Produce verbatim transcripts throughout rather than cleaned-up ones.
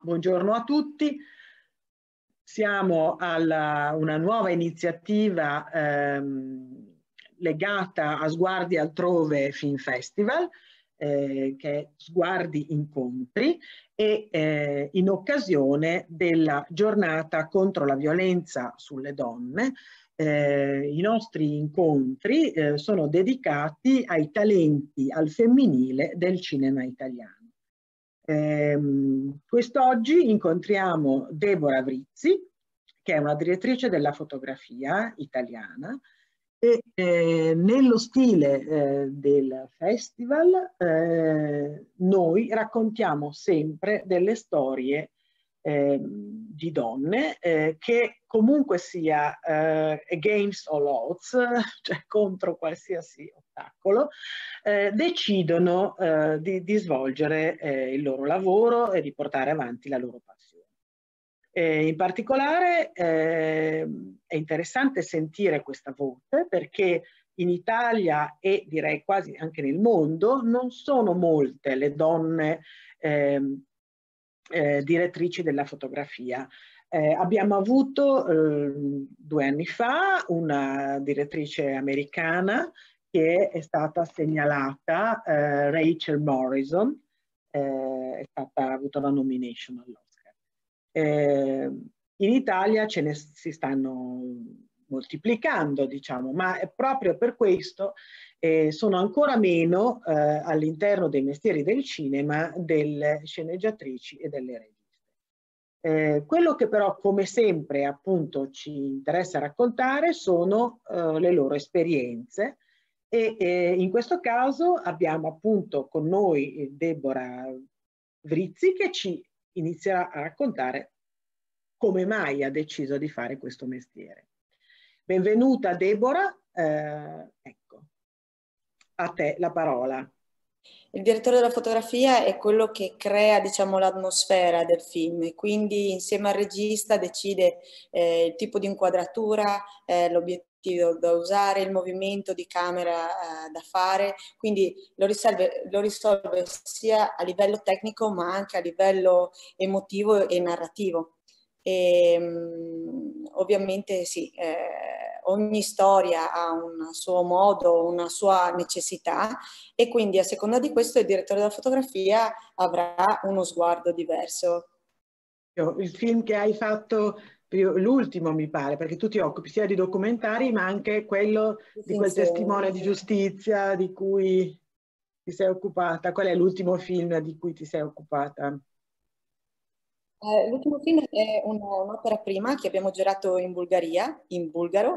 Buongiorno a tutti, siamo a una nuova iniziativa ehm, legata a Sguardi Altrove Film Festival, eh, che è Sguardi Incontri, e eh, in occasione della giornata contro la violenza sulle donne. Eh, I nostri incontri eh, sono dedicati ai talenti al femminile del cinema italiano. Eh, quest'oggi incontriamo Deborah Vrizzi, che è una direttrice della fotografia italiana, e eh, nello stile eh, del festival eh, noi raccontiamo sempre delle storie eh, di donne eh, che comunque sia eh, against all odds, cioè contro qualsiasi ostacolo, eh, decidono eh, di, di svolgere eh, il loro lavoro e di portare avanti la loro passione. Eh, in particolare eh, è interessante sentire questa voce perché in Italia e direi quasi anche nel mondo non sono molte le donne eh, eh, direttrici della fotografia. Eh, abbiamo avuto eh, due anni fa una direttrice americana che è stata segnalata, eh, Rachel Morrison, eh, è stata, ha avuto la nomination all'Oscar. Eh, in Italia ce ne si stanno moltiplicando, diciamo, ma è proprio per questo eh, sono ancora meno eh, all'interno dei mestieri del cinema delle sceneggiatrici e delle registe. Eh, quello che però, come sempre, appunto, ci interessa raccontare sono eh, le loro esperienze e eh, in questo caso abbiamo appunto con noi Deborah Vrizzi che ci inizierà a raccontare come mai ha deciso di fare questo mestiere. Benvenuta Deborah, eh, ecco, a te la parola. Il direttore della fotografia è quello che crea, diciamo, l'atmosfera del film e quindi insieme al regista decide eh, il tipo di inquadratura, eh, l'obiettivo da usare, il movimento di camera eh, da fare, quindi lo risolve, lo risolve sia a livello tecnico ma anche a livello emotivo e narrativo. E, um, ovviamente sì, eh, ogni storia ha un suo modo, una sua necessità e quindi a seconda di questo il direttore della fotografia avrà uno sguardo diverso. Il film che hai fatto, l'ultimo mi pare, perché tu ti occupi sia di documentari ma anche quello di quel testimone di giustizia di cui ti sei occupata. Qual è l'ultimo film di cui ti sei occupata? Eh, l'ultimo film è un'opera prima che abbiamo girato in Bulgaria, in bulgaro,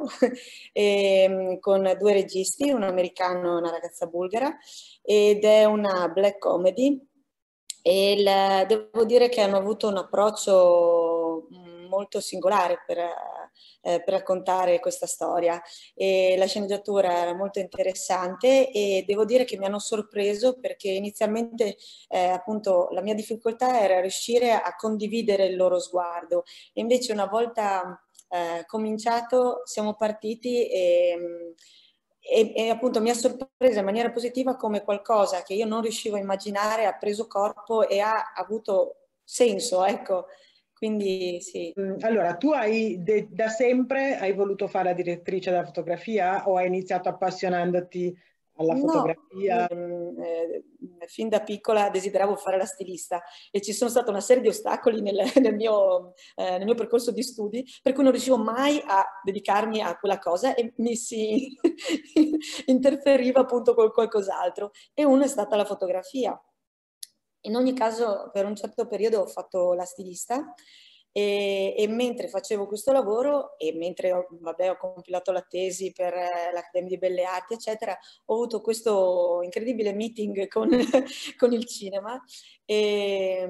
e, con due registi, un americano e una ragazza bulgara, ed è una black comedy. E il, devo dire che hanno avuto un approccio molto singolare per, eh, per raccontare questa storia. E la sceneggiatura era molto interessante e devo dire che mi hanno sorpreso perché inizialmente eh, appunto la mia difficoltà era riuscire a condividere il loro sguardo. E invece una volta eh, cominciato siamo partiti e... E, e appunto mi ha sorpreso in maniera positiva come qualcosa che io non riuscivo a immaginare ha preso corpo e ha avuto senso, ecco. Quindi sì. Allora, tu hai da sempre hai voluto fare la direttrice della fotografia o hai iniziato appassionandoti alla fotografia? No, eh, fin da piccola desideravo fare la stilista e ci sono stata una serie di ostacoli nel, nel, mio, eh, nel mio percorso di studi, per cui non riuscivo mai a dedicarmi a quella cosa e mi si interferiva appunto con qualcos'altro. E una è stata la fotografia. In ogni caso, per un certo periodo ho fatto la stilista e, e mentre facevo questo lavoro e mentre ho, vabbè, ho compilato la tesi per eh, l'Accademia di Belle Arti, eccetera, ho avuto questo incredibile meeting con, con il cinema e,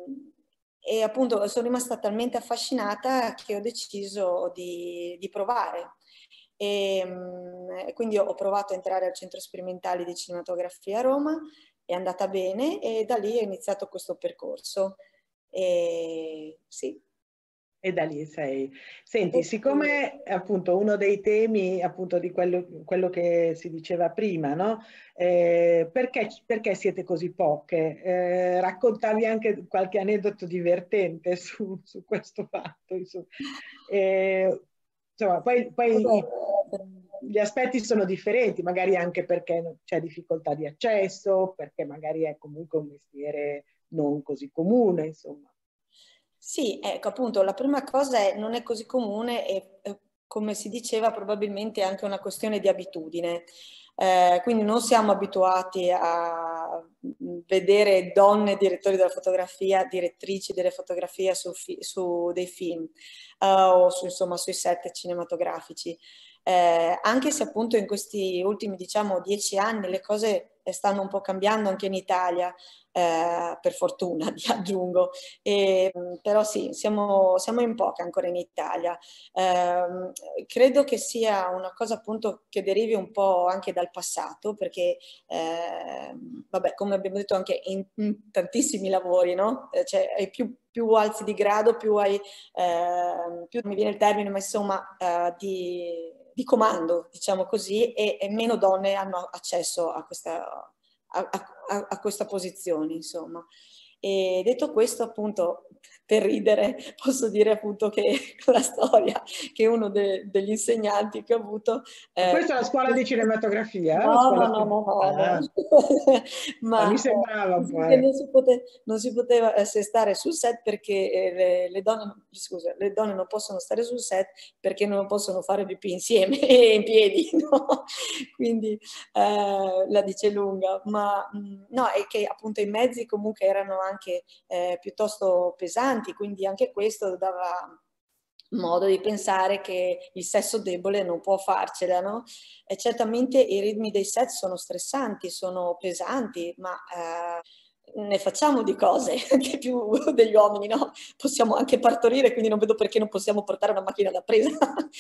e appunto sono rimasta talmente affascinata che ho deciso di, di provare. E, e quindi ho provato a entrare al Centro Sperimentale di Cinematografia a Roma, è andata bene e da lì è iniziato questo percorso. E, sì. E da lì sei. Senti, siccome appunto uno dei temi appunto di quello, quello che si diceva prima, no? Eh, perché, perché siete così poche? Eh, raccontavi anche qualche aneddoto divertente su, su questo fatto. Insomma. Eh, insomma, poi, poi i- gli aspetti sono differenti, magari anche perché c'è difficoltà di accesso, perché magari è comunque un mestiere non così comune, insomma. Sì, ecco, appunto, la prima cosa è non è così comune e, eh, come si diceva, probabilmente è anche una questione di abitudine. Eh, quindi non siamo abituati a vedere donne direttori della fotografia, direttrici delle fotografie su, fi- su dei film, eh, o su, insomma, sui set cinematografici. Eh, anche se appunto in questi ultimi, diciamo, dieci anni le cose stanno un po' cambiando anche in Italia, eh, per fortuna, ti aggiungo. E, però sì, siamo, siamo in poche ancora in Italia. Eh, credo che sia una cosa appunto che derivi un po' anche dal passato, perché eh, vabbè, come abbiamo detto anche in, in tantissimi lavori, no? Eh, cioè, hai più, più alzi di grado, più hai, eh, più mi viene il termine, ma insomma, eh, di, di comando, diciamo così, e, e meno donne hanno accesso a questa, a, a, a questa posizione, insomma. E detto questo, appunto, per ridere, posso dire appunto che la storia che uno de, degli insegnanti che ho avuto... Ma Eh, questa è la scuola di cinematografia? La no, scuola no, no, spe- no, no, no. ah, ma Ma mi sembrava un po', eh, eh. non si, pote, non si poteva eh, stare sul set perché eh, le, le, donne, scusa, le donne non possono stare sul set perché non possono fare pipì insieme e in piedi, no? Quindi eh, la dice lunga, ma mh, no, è che appunto i mezzi comunque erano anche eh, piuttosto pesanti, quindi anche questo dava modo di pensare che il sesso debole non può farcela, no? E certamente i ritmi dei set sono stressanti, sono pesanti, ma eh, ne facciamo di cose, anche più degli uomini, no? Possiamo anche partorire, quindi non vedo perché non possiamo portare una macchina da presa.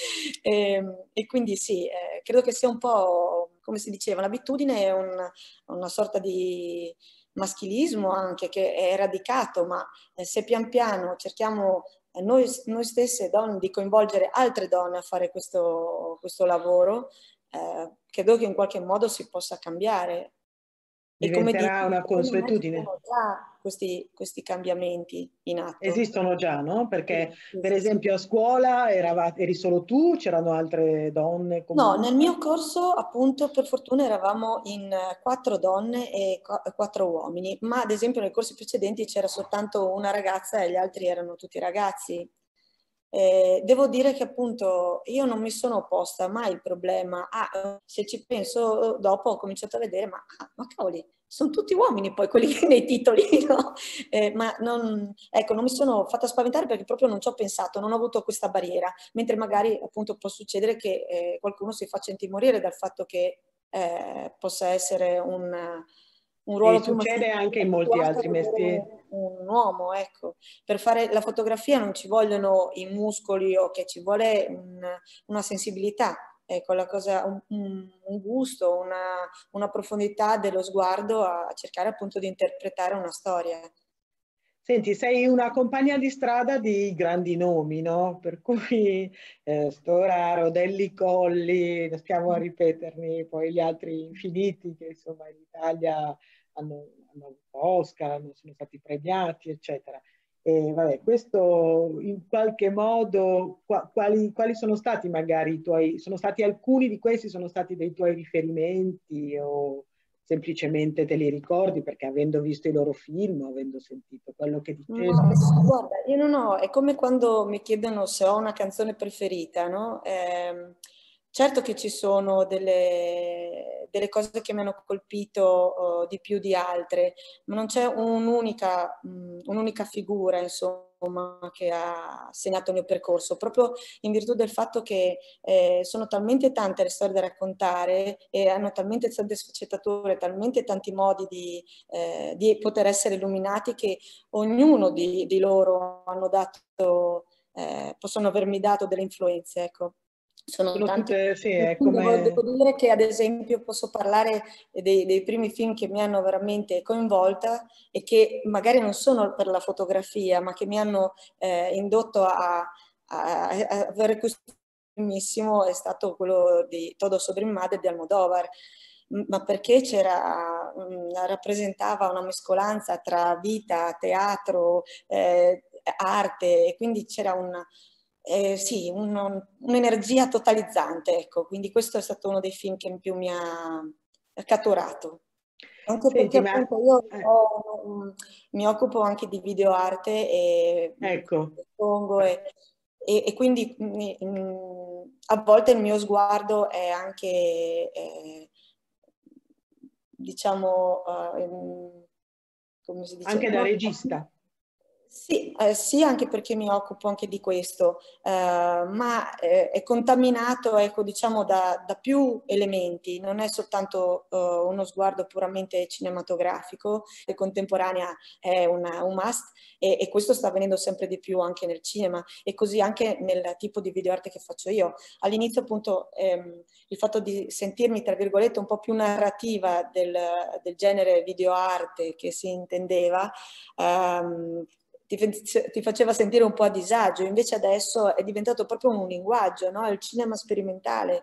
e, e quindi sì, eh, credo che sia un po', come si diceva, l'abitudine è un, una sorta di maschilismo anche che è radicato, ma eh, se pian piano cerchiamo noi, noi stesse donne di coinvolgere altre donne a fare questo, questo lavoro, eh, credo che in qualche modo si possa cambiare. E come dici, Diventerà una secondo me ci consuetudine. sono già questi, questi cambiamenti in atto. Esistono già, no? Perché Sì, sì, per sì, sì. esempio a scuola eravate, eri solo tu, c'erano altre donne No, nel comunque? mio corso, appunto, per fortuna eravamo in eh, quattro donne e qu- quattro uomini, ma ad esempio nei corsi precedenti c'era soltanto una ragazza e gli altri erano tutti ragazzi. Eh, devo dire che appunto io non mi sono posta mai il problema, ah, eh, se ci penso dopo ho cominciato a vedere, ma, ah, ma cavoli, sono tutti uomini poi quelli nei titoli, no? Eh, ma non, ecco, non mi sono fatta spaventare perché proprio non ci ho pensato, non ho avuto questa barriera, mentre magari appunto può succedere che eh, qualcuno si faccia intimorire dal fatto che eh, possa essere un, un E ruolo più succede maschile anche in molti abituato a altri vedere mestieri. un, un uomo, ecco. Per fare la fotografia non ci vogliono i muscoli o che ci vuole un, una sensibilità, ecco, la cosa, un, un, un gusto, una, una profondità dello sguardo a cercare appunto di interpretare una storia. Senti, sei una compagna di strada di grandi nomi, no? Per cui eh, Storaro, Delli Colli, stiamo a ripeterni, poi gli altri infiniti che insomma in Italia hanno, hanno avuto Oscar, hanno- sono stati premiati, eccetera. E vabbè, questo in qualche modo, qua- quali, quali sono stati magari i tuoi, sono stati alcuni di questi, sono stati dei tuoi riferimenti o semplicemente te li ricordi perché avendo visto i loro film, avendo sentito quello che Ma, dicevano. guarda, io non ho, è come quando mi chiedono se ho una canzone preferita, no? Ehm, certo che ci sono delle, delle cose che mi hanno colpito oh, di più di altre, ma non c'è un'unica mh, un'unica figura, insomma, che ha segnato il mio percorso, proprio in virtù del fatto che eh, sono talmente tante le storie da raccontare e hanno talmente tante sfaccettature, talmente tanti modi di, eh, di poter essere illuminati che ognuno di, di loro hanno dato, eh, possono avermi dato delle influenze, ecco. Sono, Sono tanti. tutte, sì, è Devo, come... devo dire che ad esempio posso parlare dei, dei primi film che mi hanno veramente coinvolta e che magari non sono per la fotografia, ma che mi hanno eh, indotto a, a, a avere questo primissimo, è stato quello di Todo sobre mi madre di Almodóvar, ma perché c'era, rappresentava una mescolanza tra vita, teatro, eh, arte, e quindi c'era una eh, sì, un, un'energia totalizzante, ecco, quindi questo è stato uno dei film che più mi ha catturato. Anche perché Senti, ma... appunto io eh, ho, um, mi occupo anche di videoarte e ecco, espongo e, e, e quindi mh, mh, a volte il mio sguardo è anche, eh, diciamo, uh, come si dice? anche da Non- regista. Sì, eh, sì, anche perché mi occupo anche di questo, eh, ma eh, è contaminato, ecco, diciamo, da, da più elementi, non è soltanto eh, uno sguardo puramente cinematografico, e contemporanea è una, un must, e, e questo sta avvenendo sempre di più anche nel cinema, e così anche nel tipo di videoarte che faccio io. All'inizio, appunto, ehm, il fatto di sentirmi, tra virgolette, un po' più narrativa del, del genere videoarte che si intendeva, ehm, ti, ti faceva sentire un po' a disagio, invece adesso è diventato proprio un linguaggio, no? Il cinema sperimentale,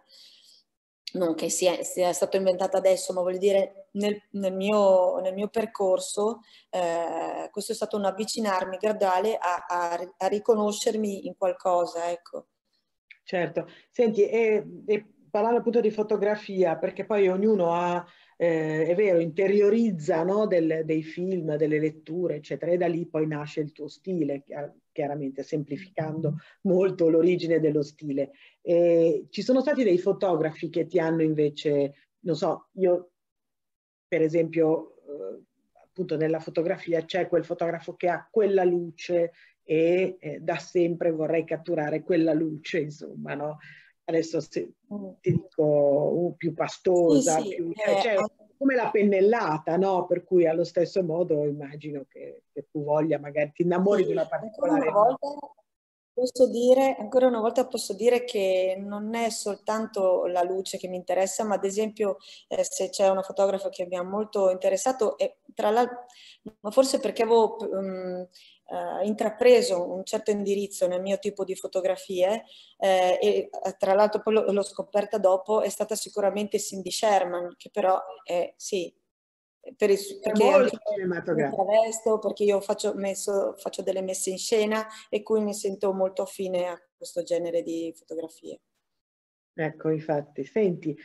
non che sia, sia stato inventato adesso, ma voglio dire nel, nel, mio, nel mio percorso eh, questo è stato un avvicinarmi graduale a, a, a riconoscermi in qualcosa, ecco. Certo. Senti, e, e parlando appunto di fotografia, perché poi ognuno ha, eh, è vero, interiorizza, no, del- dei film, delle letture, eccetera, e da lì poi nasce il tuo stile, chiar- chiaramente semplificando molto l'origine dello stile. E ci sono stati dei fotografi che ti hanno invece, non so, io per esempio, eh, appunto nella fotografia c'è quel fotografo che ha quella luce e eh, da sempre vorrei catturare quella luce, insomma, no? Adesso se, Mm. ti dico uh, più Sì, pastosa, sì, più, cioè, eh, cioè, come la pennellata, no? Per cui allo stesso modo immagino che, che tu voglia, magari ti innamori di sì, una ancora una particolare luce. volta posso dire, ancora una volta posso dire che non è soltanto la luce che mi interessa, ma ad esempio eh, se c'è una fotografa che mi ha molto interessato, e tra l'altro, ma forse perché avevo um, eh, intrapreso un certo indirizzo nel mio tipo di fotografie, eh, e tra l'altro poi l'ho scoperta dopo, è stata sicuramente Cindy Sherman, che però è, sì, per il, È perché anche molto mi cinematografico. travesto, perché io faccio, messo, faccio delle messe in scena e cui mi sento molto affine a questo genere di fotografie. Ecco, infatti, senti,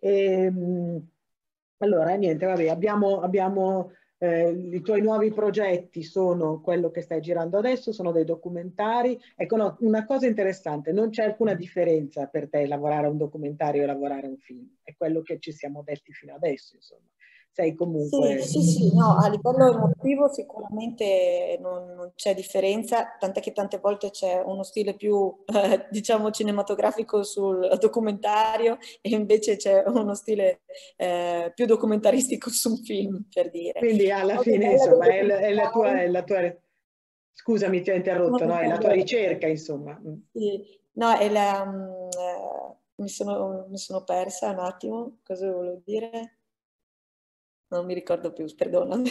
ehm, allora niente, vabbè, abbiamo, abbiamo eh, i tuoi nuovi progetti sono quello che stai girando adesso, sono dei documentari. Ecco, no, una cosa interessante, non c'è alcuna differenza per te lavorare a un documentario e lavorare a un film, è quello che ci siamo detti fino adesso, insomma. Sei Sì, comunque... sì, sì, no, a livello emotivo sicuramente non, non c'è differenza, tant'è che tante volte c'è uno stile più, eh, diciamo, cinematografico sul documentario e invece c'è uno stile eh, più documentaristico sul film, per dire. Quindi La alla cosa fine, bella dei insomma, è, la è la tua, è documentari, la tua... Scusami, ti ho no, interrotto, no? È la tua no, ricerca, insomma. sì. No, è la, mm, eh, mi sono, mi sono persa un attimo, cosa volevo dire? Non mi ricordo più, perdonami.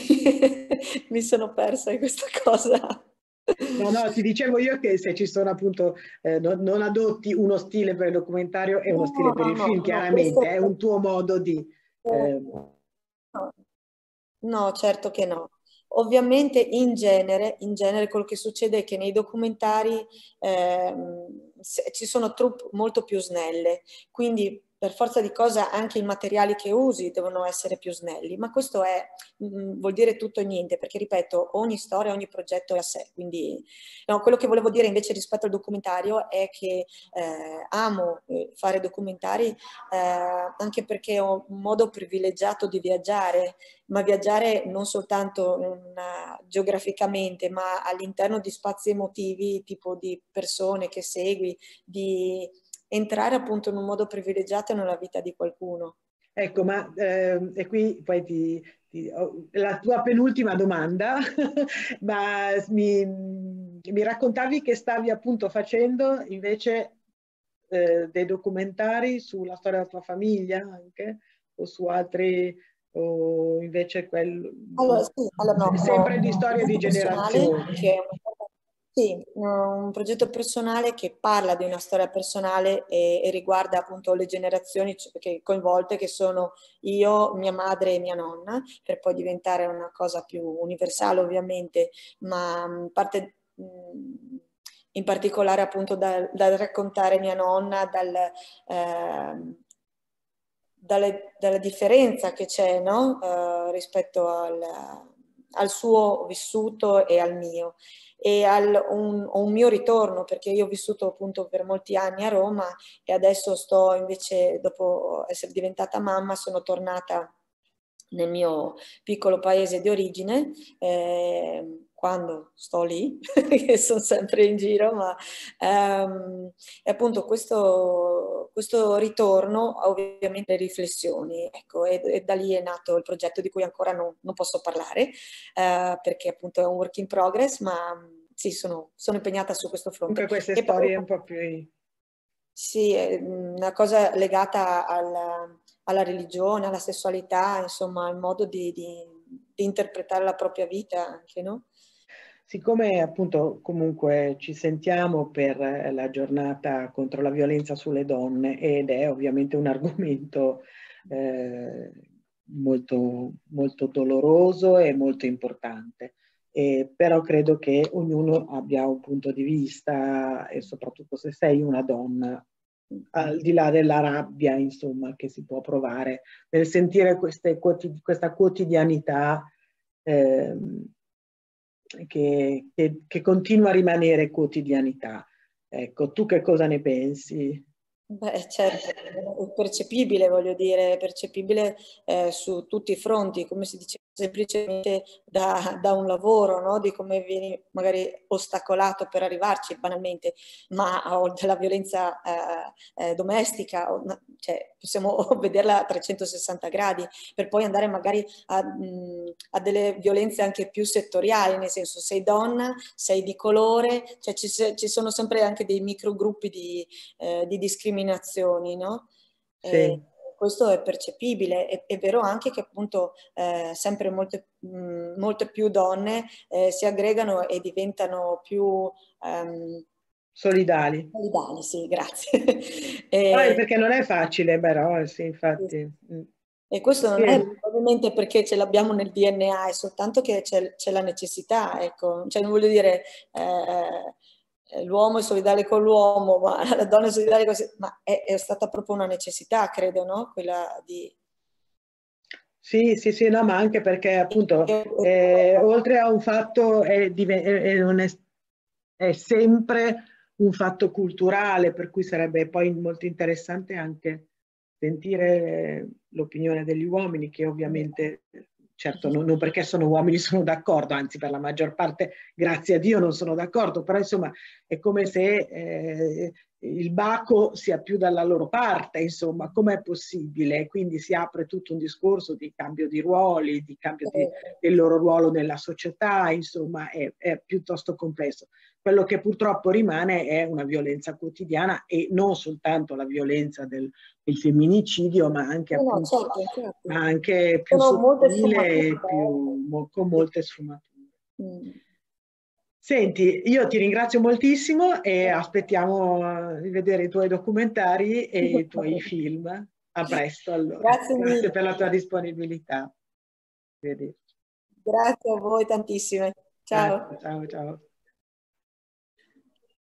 Mi sono persa in questa cosa. No, no, ti dicevo io che se ci sono appunto, eh, non, non adotti uno stile per il documentario e uno stile No, per no, il no, film, no, questo chiaramente, è un tuo modo di... eh, no. No, certo che no. Ovviamente in genere, in genere quello che succede è che nei documentari ehm, se- ci sono truppe molto più snelle, quindi per forza di cosa anche i materiali che usi devono essere più snelli, ma questo è, mm, vuol dire tutto e niente, perché ripeto, ogni storia, ogni progetto è a sé, quindi no, quello che volevo dire invece rispetto al documentario è che eh, amo eh, fare documentari eh, anche perché ho un modo privilegiato di viaggiare, ma viaggiare non soltanto una, geograficamente, ma all'interno di spazi emotivi, tipo di persone che segui, di entrare appunto in un modo privilegiato nella vita di qualcuno. ecco, ma ehm, e qui poi ti, ti- ho- la tua penultima domanda, ma mi, mi raccontavi che stavi appunto facendo invece eh, dei documentari sulla storia della tua famiglia anche, o su altri, o invece quello, Allora, sì, allora, no, ho sempre di un storie di progetto personale generazioni? che è una- sì, un progetto personale che parla di una storia personale e, e riguarda appunto le generazioni c- che coinvolte, che sono io, mia madre e mia nonna, per poi diventare una cosa più universale ovviamente, ma mh, parte mh, in particolare appunto dal, dal raccontare mia nonna, dal, ehm, dalle- dalla differenza che c'è, no? Eh, rispetto al, al suo vissuto e al mio. E al un, un mio ritorno, perché io ho vissuto appunto per molti anni a Roma e adesso sto invece, dopo essere diventata mamma, sono tornata nel mio piccolo paese di origine, eh, quando sto lì, che sono sempre in giro, ma ehm, e appunto questo, questo ritorno ovviamente riflessioni, ecco, e, e da lì è nato il progetto di cui ancora non, non posso parlare, eh, perché appunto è un work in progress, ma sì, sono, sono impegnata su questo fronte. Comunque queste E poi, storie un po' più... sì, è una cosa legata al- alla religione, alla sessualità, insomma, al modo di, di- di interpretare la propria vita anche, no? Siccome appunto comunque ci sentiamo per eh, la giornata contro la violenza sulle donne ed è ovviamente un argomento eh, molto, molto doloroso e molto importante, eh, però credo che ognuno abbia un punto di vista e soprattutto se sei una donna, al di là della rabbia, insomma, che si può provare nel sentire queste, questa quotidianità ehm, che, che, che continua a rimanere quotidianità. Ecco, tu che cosa ne pensi? Beh, certo, è percepibile, voglio dire, è percepibile eh, su tutti i fronti, come si dice, semplicemente da, da un lavoro, no? Di come vieni magari ostacolato per arrivarci banalmente, ma o della violenza eh, eh, domestica, o, no, cioè, possiamo vederla a trecentosessanta gradi, per poi andare magari a, mh, a delle violenze anche più settoriali, nel senso sei donna, sei di colore, cioè ci, ci sono sempre anche dei microgruppi di eh, di discriminazioni, no? E Sì, questo è percepibile. È, è vero anche che appunto eh, sempre molte, mh, molte più donne eh, si aggregano e diventano più ehm, solidali. solidali, sì, grazie. Ah, E, perché non è facile, però, sì, infatti. Mm. e questo non è Sì, probabilmente perché ce l'abbiamo nel D N A, è soltanto che c'è, c'è la necessità, ecco. Cioè non voglio dire eh, eh, l'uomo è solidale con l'uomo, ma la donna è solidale con... Ma è, è stata proprio una necessità, credo, no? Quella di... sì, sì, sì, no, ma anche perché appunto, eh, oltre a un fatto, è, dive- è- è- non è, è sempre un fatto culturale, per cui sarebbe poi molto interessante anche sentire l'opinione degli uomini, che ovviamente, certo, non, non perché sono uomini sono d'accordo, anzi per la maggior parte, grazie a Dio, non sono d'accordo, però insomma è come se eh, il baco sia più dalla loro parte, insomma, com'è possibile? Quindi si apre tutto un discorso di cambio di ruoli, di cambio di, del loro ruolo nella società, insomma, è, è piuttosto complesso. Quello che purtroppo rimane è una violenza quotidiana e non soltanto la violenza del, del femminicidio, ma anche No, no, appunto, certo, infatti. ma anche più Sono molte sottile sfumature. e più, con molte sfumature. Mm. Senti, io ti ringrazio moltissimo e aspettiamo di vedere i tuoi documentari e i tuoi film. A presto allora. Grazie Grazie mille, per la tua disponibilità. Vedi. grazie a voi tantissime. Grazie, Ciao. ciao ciao.